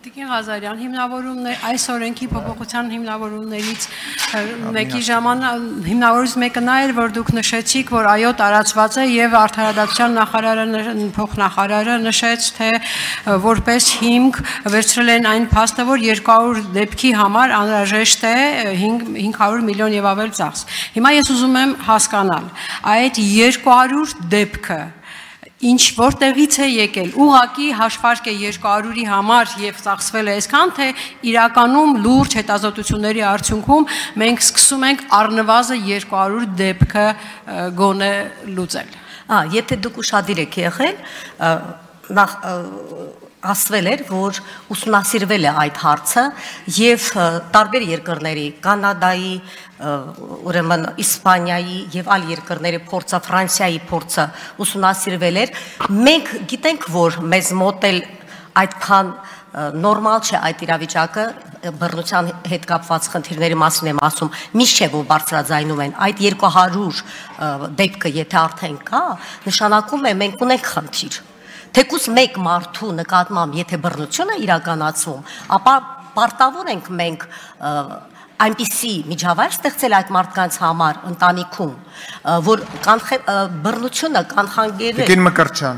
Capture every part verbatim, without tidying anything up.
Տիկին Ղազարյան, հիմնավորումներ, այս օրենքի փոփոխության հիմնավորումներից մեկի ժամանակ հիմնավորից մեկը նա էր, որ դուք նշեցիք, որ այո տարածված է եւ արդարադատության նախարարը փոխնախարարը նշեց, թե որպես հիմք վերցրել են այն փաստը, որ երկու հարյուր դեպքի համար անհրաժեշտ է հինգ հարյուր միլիոն եւ ավել ծախս։ Հիմա ես ուզում եմ հասկանալ, այդ երկու հարյուր դեպքը ինչ որտեղից է եկել, ուղղակի հաշվարկ է երկու հարյուրի համար եւ ծախսվել է այսքան, թե իրականում լուրջ հետազոտությունների արդյունքում մենք սկսում ենք առնվազն երկու հարյուր դեպքը գոնե լուծել։ Ահա, եթե դուք ուշադիր եք եղել, նախ ասվել էր, որ ուսումնասիրվել է այդ հարցը եւ տարբեր երկրների, Կանադայի, ուրեմն Իսպանիայի եւ այլ երկրների փորձը, Ֆրանսիայի փորձը ուսումնասիրվել էր։ Մենք գիտենք, որ մեզ մոտ էլ այդքան նորմալ չէ այդ իրավիճակը, բռնության հետ կապված խնդիրների մասին եմ ասում, միշտ չէ որ բարձրաձայնում են, այդ երկու հարյուր դեպքը եթե արդեն կա, նշանակում է մենք ունենք խնդիր։ Թեկուզ մեկ մարդու նկատմամբ եթե բռնություն է իրականացվում, ապա պարտավոր ենք մենք այնպիսի միջավայր ստեղծել այդ մարդկանց համար ընտանիքում, որ բռնությունը կանխարգելել։ Տիկին Մկրտչյան։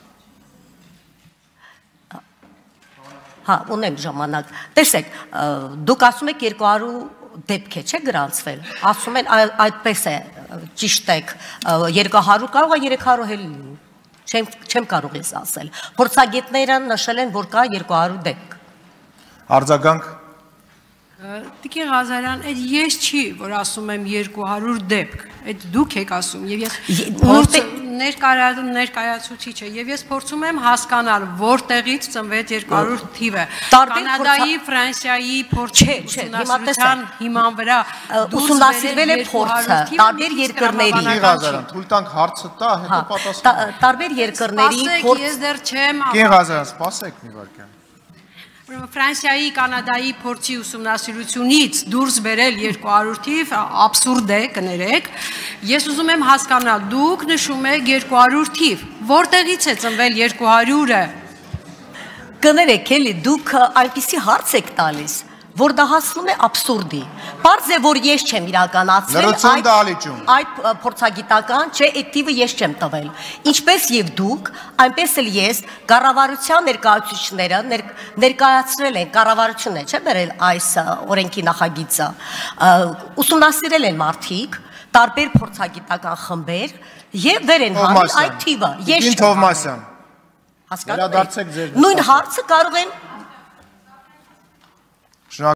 Հա, ունեմ ժամանակ։ Տեսեք, դուք ասում եք երկու հարյուր դեպք է, չէ՞ գրանցվել։ Ասում են այդպես է, ճիշտ եք, երկու հարյուր կարող է երեք հարյուր էլ լինի։ Չեմ կարող ես ասել։ Փորձագետները նշել են, որ կա երկու հարյուր դեպք։ Արձագանք։ Տիկին Ղազարյան, այդ ես չի, որ ասում եմ երկու հարյուր դեպք, այդ դուք եք ասում, եւ ես ներկայացուցիչ է, եւ ես փորձում եմ հասկանալ, որտեղից ծնվեց երկու հարյուր թիվը։ Կանադայի, Ֆրանսիայի փորձի ուսումնասիրության հիման վրա ուսումնասիրվել է փորձը, տարբեր երկրների։ Տիկին Ղազարյան, թույլ տանք հարցը տա, հետո պատասխան։ Տարբեր երկրների փորձ։ Ես դեռ չեմ։ Տիկին Ղազարյան, սպասեք մի վարքյան։ Ֆրանսիայի, Կանադայի փորձի ուսումնասիրությունից դուրս բերել երկու հարյուր թիվ աբսուրդ է, կներեք։ Ես ուզում եմ հասկանալ, դուք նշում եք երկու հարյուր թիվ, որտեղից է ծնվել երկու հարյուրը։ Կներեք, էլի դուք այնպիսի հարց եք տալիս, որ դա հասնում է աբսուրդի։ Պարզ է, որ ես չեմ իրականացրել այդ փորձագիտական, չէ, այդ թիվը ես չեմ տվել։ Ինչպես եւ դուք, այնպես էլ ես կառավարության ներկայացուցիչները ներկայացրել են, կառավարությունն է, չէ՞, բերել այս օրենքի նախագիծը, ուսումնասիրել են մարդիկ, տարբեր փորձագիտական խմբեր եւ վեր են հանել այդ թիվը։ Ես չեմ։ Հասկանում եք։ Նույն հարցը կարող են